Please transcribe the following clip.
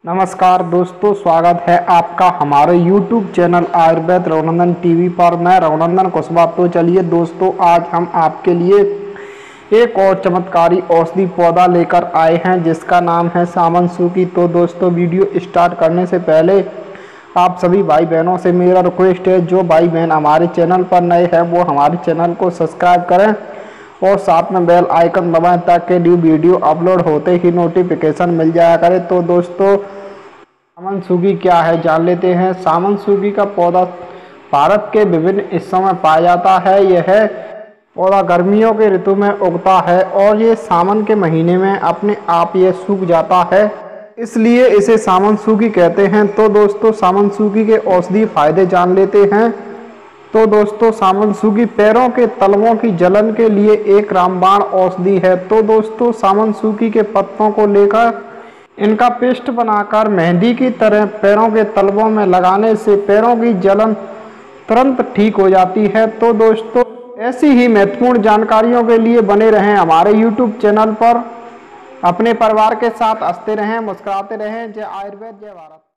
नमस्कार दोस्तों, स्वागत है आपका हमारे YouTube channel Ayurved Raghunandan TV पर। मैं रघुनंदन कुशवाहा। तो चलिए दोस्तों, आज हम आपके लिए एक और चमत्कारी औषधि पौधा लेकर आए हैं जिसका नाम है सामन सूकी। तो दोस्तों, वीडियो स्टार्ट करने से पहले आप सभी भाई बहनों से मेरा रिक्वेस्ट है, जो भाई बहन हमारे चैनल पर नए हैं वो हमारे चैनल को सब्सक्राइब करें और साथ में बेल आइकन दबाएं ताकि न्यू वीडियो अपलोड होते ही नोटिफिकेशन मिल जाया करे। तो दोस्तों, सामन सूकी क्या है जान लेते हैं। सामन सूकी का पौधा भारत के विभिन्न हिस्सों में पाया जाता है। यह पौधा गर्मियों के ऋतु में उगता है और ये सावन के महीने में अपने आप ये सूख जाता है, इसलिए इसे सामन सूकी कहते हैं। तो दोस्तों, सामन सूकी के औषधीय फायदे जान लेते हैं। तो दोस्तों, सामन सूकी पैरों के तलवों की जलन के लिए एक रामबाण औषधि है। तो दोस्तों, सामन सूकी के पत्तों को लेकर इनका पेस्ट बनाकर मेहंदी की तरह पैरों के तलवों में लगाने से पैरों की जलन तुरंत ठीक हो जाती है। तो दोस्तों, ऐसी ही महत्वपूर्ण जानकारियों के लिए बने रहें हमारे YouTube चैनल पर। अपने परिवार के साथ हंसते रहें, मुस्कुराते रहें। जय आयुर्वेद, जय भारत।